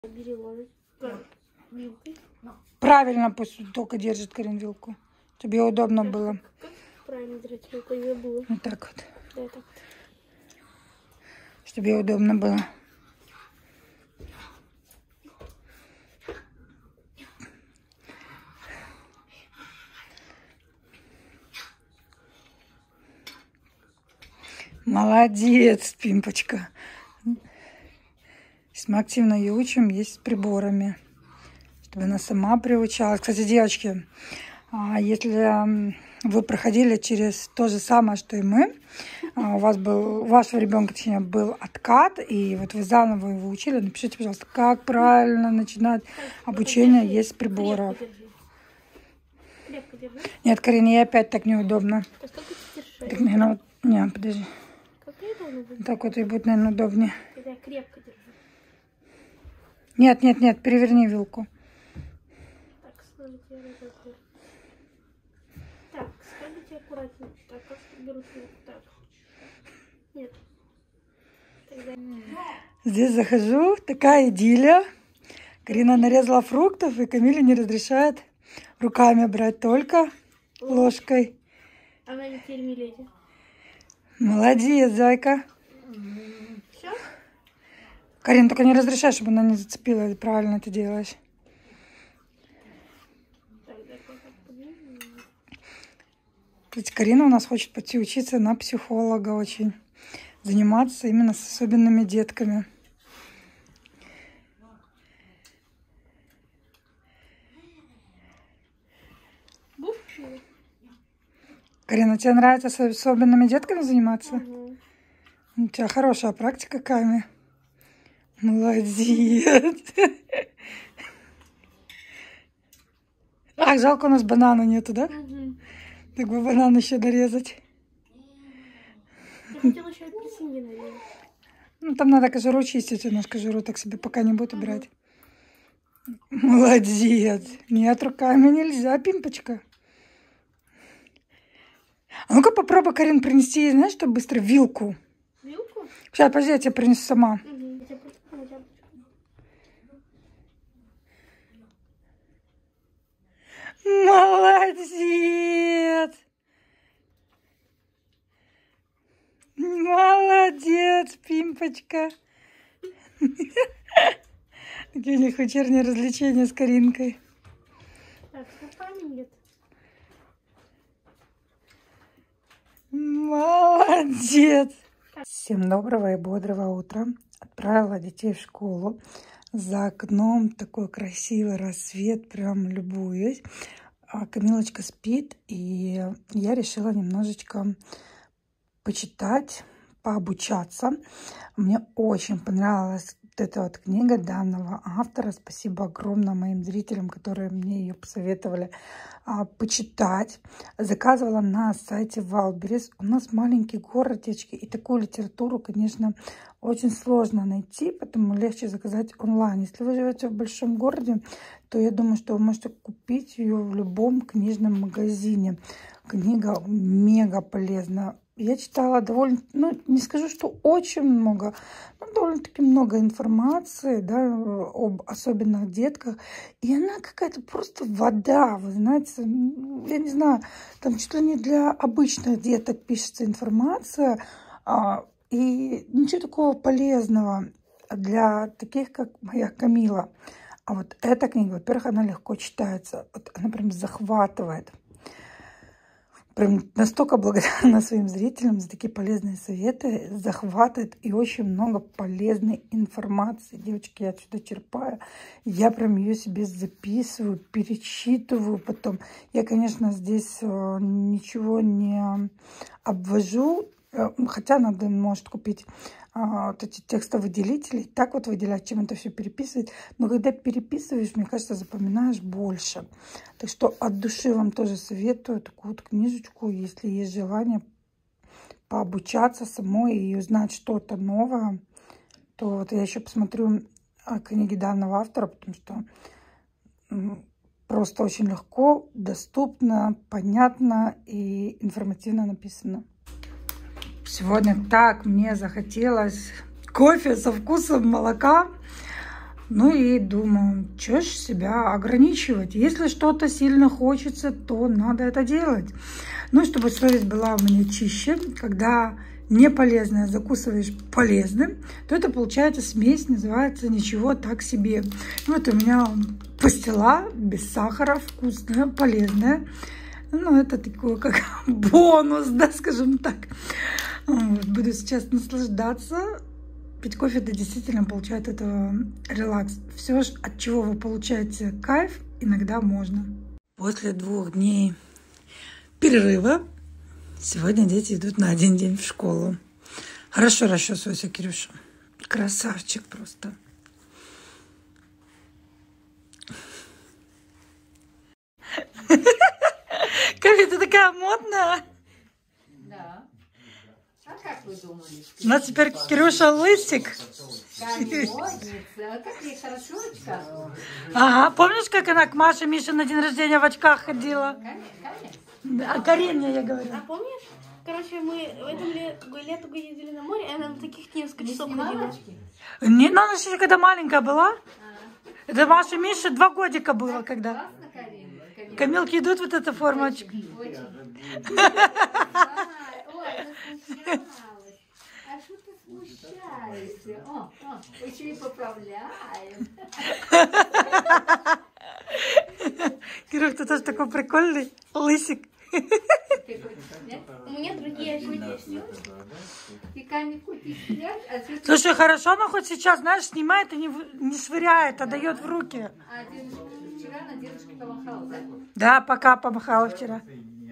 Бери ложечку. Вилкой. Правильно, пусть только держит Карин вилку. Тебе удобно было. Как правильно держать вилку? Я забыла. Вот так вот. Да, так. Чтобы тебе удобно было. Молодец, Пимпочка. Мы активно ее учим есть с приборами, чтобы она сама приучалась. Кстати, девочки, если вы проходили через то же самое, что и мы, у вашего ребенка, точнее, был откат, и вот вы заново его учили, напишите, пожалуйста, как правильно начинать обучение есть с приборов. Крепко держи. Нет, Карине, ей опять так неудобно. А сколько ты держишь? Так, наверное, вот... Не, подожди. Как это оно будет? Так вот и будет, наверное, удобнее. Когда я крепко держу. Нет, переверни вилку. Так, смотрите, я разобью. Так, скажите аккуратнее. Так, как берут вилку? Так. Нет. Тогда... Здесь захожу, такая идиллия. Карина нарезала фруктов, и Камиле не разрешает руками брать, только ложкой. Она не теперь миледи. Молодец, зайка. Все? Карин, только не разрешай, чтобы она не зацепила. Правильно ты делаешь. Тогда как поднимем. Ведь Карина у нас хочет пойти учиться на психолога очень. Заниматься именно с особенными детками. Карина, тебе нравится с особенными детками заниматься? Угу. У тебя хорошая практика, Ками. Молодец. Ах, жалко, у нас банана нету, да? Угу. Так бы банан еще дорезать. Я хотела еще апельсины нарезать. Ну, там надо кожуру чистить, у нас кожуру так себе пока не будет убирать. Молодец. Нет, руками нельзя, Пимпочка. А ну-ка попробуй, Карин, принести ей, знаешь, что быстро вилку. Вилку? Сейчас, подожди, я тебе принесу сама. Угу. Я просто помочу. Молодец! Молодец, Пимпочка! Такие у них вечерние развлечения с Каринкой. Так, с руками нет. Молодец! Всем доброго и бодрого утра. Отправила детей в школу. За окном такой красивый рассвет, прям любуюсь. Камилочка спит, и я решила немножечко почитать, пообучаться. Мне очень понравилась вот эта вот книга данного автора. Спасибо огромное моим зрителям, которые мне ее посоветовали почитать. Заказывала на сайте Wildberries. У нас маленький город, девочки, и такую литературу, конечно, очень сложно найти, поэтому легче заказать онлайн. Если вы живете в большом городе, то я думаю, что вы можете купить ее в любом книжном магазине. Книга мега полезна. Я читала довольно, ну, не скажу, что очень много, но довольно-таки много информации, да, об особенных детках. И она какая-то просто вода, вы знаете, я не знаю, там чуть ли не для обычных деток пишется информация, и ничего такого полезного для таких, как моя Камила. А вот эта книга, во-первых, она легко читается, вот она прям захватывает. Прям настолько благодарна своим зрителям за такие полезные советы, захватывает и очень много полезной информации. Девочки, я отсюда черпаю. Я прям ее себе записываю, перечитываю потом. Я, конечно, здесь ничего не обвожу, хотя надо, может, купить вот эти текстовыделители, так вот выделять, чем это все переписывать. Но когда переписываешь, мне кажется, запоминаешь больше. Так что от души вам тоже советую такую вот книжечку, если есть желание пообучаться самой и узнать что-то новое, то вот я еще посмотрю книги данного автора, потому что просто очень легко, доступно, понятно и информативно написано. Сегодня так мне захотелось кофе со вкусом молока. Ну и думаю, что ж себя ограничивать. Если что-то сильно хочется, то надо это делать. Ну, чтобы совесть была у меня чище, когда не полезное закусываешь полезным, то это получается смесь, называется ничего так себе. Вот у меня пастила без сахара, вкусная, полезная. Ну, это такой как бонус, да, скажем так. Вот, буду сейчас наслаждаться. Пить кофе, это действительно получает этого релакс. Все, от чего вы получаете кайф, иногда можно. После 2 дней перерыва сегодня дети идут на 1 день в школу. Хорошо расчесывайся, Кирюша. Красавчик просто. Как ты такая модная? Да. А как вы думали? У нас теперь Кирюша лысик. Модница. Как ей хорошо в очках? Ага, помнишь, как она к Маше Мише на день рождения в очках ходила? Конечно. А Карине я говорю. А помнишь? Короче, мы в этом лету ездили на море, и она на таких несколько часов Снимала ходила. очки? Не, ну, она еще когда маленькая была. Это Маша Мише 2 годика было, когда. Классно, Карина. Камилки идут вот эта формочка. Очень. Ой, засмущалась. А что ты смущаешься? О, еще и поправляем. Кирюх, ты тоже такой прикольный лысик. У меня другие очки. И камельку пищать, а ты... Слушай, хорошо, но хоть сейчас, знаешь, снимает и не швыряет, а дает в руки. А дедушка вчера на дедушке помахал, да? Да, пока помахала вчера.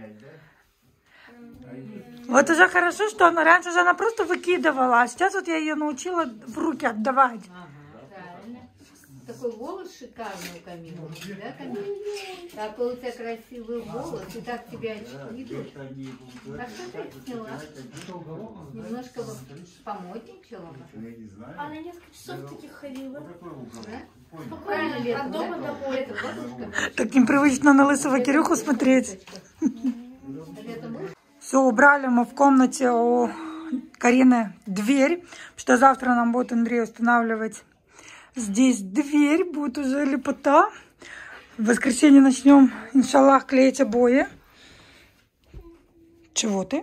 Вот уже хорошо, что она раньше же она просто выкидывала, а сейчас вот я ее научила в руки отдавать. Правильно. Такой волос шикарный у Камилы, да, Камила? Такой у тебя красивый волос, и так тебя очки идут. А что ты сняла? Немножко помодничала? Она несколько часов таких ходила. Да? Спокойно, от дома до моря. Так непривычно на лысого Кирюху смотреть. Все, убрали мы в комнате у Карины дверь, что завтра нам будет Андрей устанавливать здесь дверь, будет уже лепота. В воскресенье начнем, иншаллах, клеить обои. Чего ты?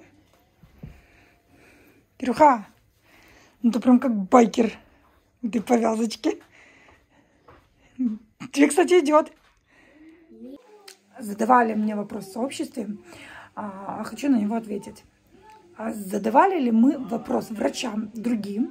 Кирюха, ну ты прям как байкер. Ты повязочки. Тебе, кстати, идет. Задавали мне вопрос в сообществе, а хочу на него ответить. Задавали ли мы вопрос врачам другим,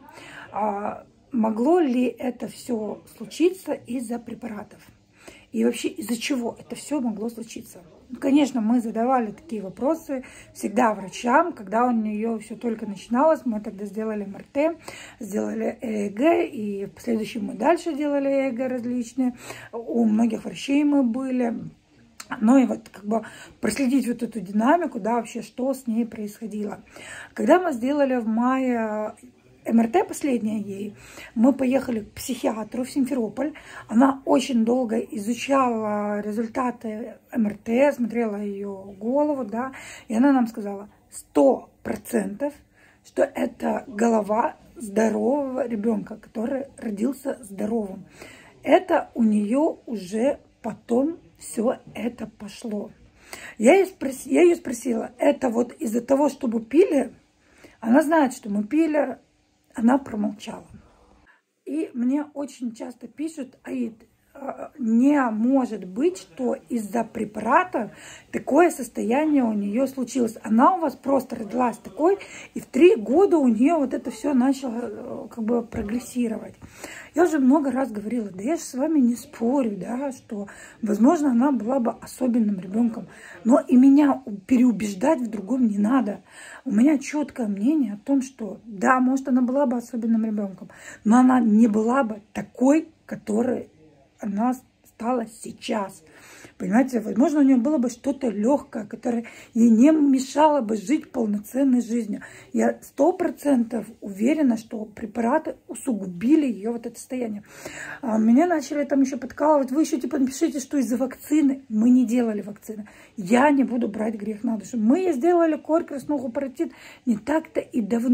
могло ли это все случиться из-за препаратов? И вообще из-за чего это все могло случиться? Конечно, мы задавали такие вопросы всегда врачам, когда у нее все только начиналось. Мы тогда сделали МРТ, сделали ЭЭГ, и в последующем мы дальше делали ЭЭГ различные. У многих врачей мы были. Ну и вот как бы проследить вот эту динамику, да, вообще, что с ней происходило. Когда мы сделали в мае МРТ последнее ей, мы поехали к психиатру в Симферополь. Она очень долго изучала результаты МРТ, смотрела ее голову, да, и она нам сказала 100%, что это голова здорового ребенка, который родился здоровым. Это у нее уже потом все это пошло. Я ее спросила, это вот из-за того, что мы пили? Она знает, что мы пили, она промолчала. И мне очень часто пишут: Аид, не может быть, что из-за препарата такое состояние у нее случилось. Она у вас просто родилась такой, и в 3 года у нее вот это все начало как бы прогрессировать. Я уже много раз говорила, да я же с вами не спорю, да, что, возможно, она была бы особенным ребенком, но и меня переубеждать в другом не надо. У меня четкое мнение о том, что, да, может, она была бы особенным ребенком, но она не была бы такой, которой она стала сейчас. Понимаете, возможно, у нее было бы что-то легкое, которое ей не мешало бы жить полноценной жизнью. Я 100% уверена, что препараты усугубили ее вот это состояние. Меня начали там еще подкалывать: вы еще типа напишите, что из-за вакцины. Мы не делали вакцины. Я не буду брать грех на душу. Мы сделали корь, краснуху, паротит не так-то и давно.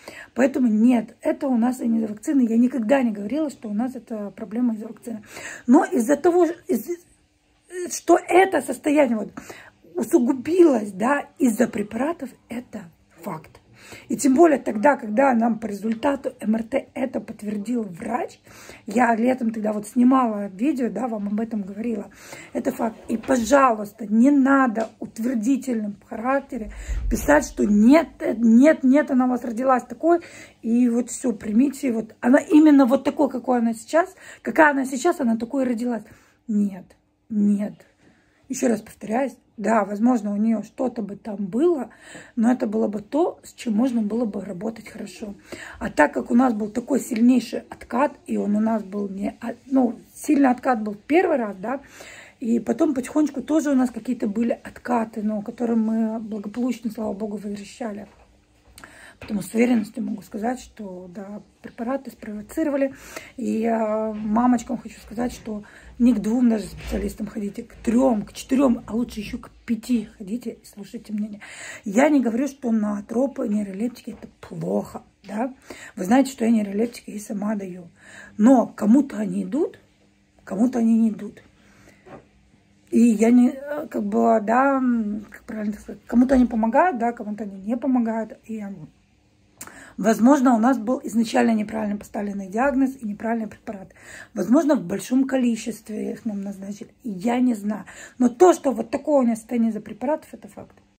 Поэтому нет, это у нас и не из-за вакцины. Я никогда не говорила, что у нас это проблема из-за вакцины. Но из-за того, что это состояние вот усугубилось, да, из-за препаратов, это факт. И тем более тогда, когда нам по результату МРТ это подтвердил врач, я летом тогда вот снимала видео, да, вам об этом говорила, это факт. И, пожалуйста, не надо утвердительным в характере писать, что нет, нет, нет, она у вас родилась такой, и вот все, примите, вот она именно вот такой, какая она сейчас, она такой и родилась. Нет, нет. Еще раз повторяюсь, да, возможно, у нее что-то бы там было, но это было бы то, с чем можно было бы работать хорошо. А так как у нас был такой сильнейший откат, и он у нас был не, ну, сильный откат был первый раз, да, и потом потихонечку тоже у нас какие-то были откаты, но которые мы благополучно, слава богу, возвращали. Потому с уверенностью могу сказать, что да, препараты спровоцировали. И мамочкам хочу сказать, что не к 2 даже специалистам ходите, к 3, к 4, а лучше еще к 5 ходите и слушайте мнение. Я не говорю, что ноотропы, нейролептики это плохо. Да? Вы знаете, что я нейролептики и сама даю. Но кому-то они идут, кому-то они не идут. И я не, как бы, да, как правильно сказать, кому-то они помогают, да, кому-то они не помогают. И возможно, у нас был изначально неправильно поставленный диагноз и неправильный препарат. Возможно, в большом количестве их нам назначили. Я не знаю. Но то, что вот такое у меня состояние из-за препаратов, это факт.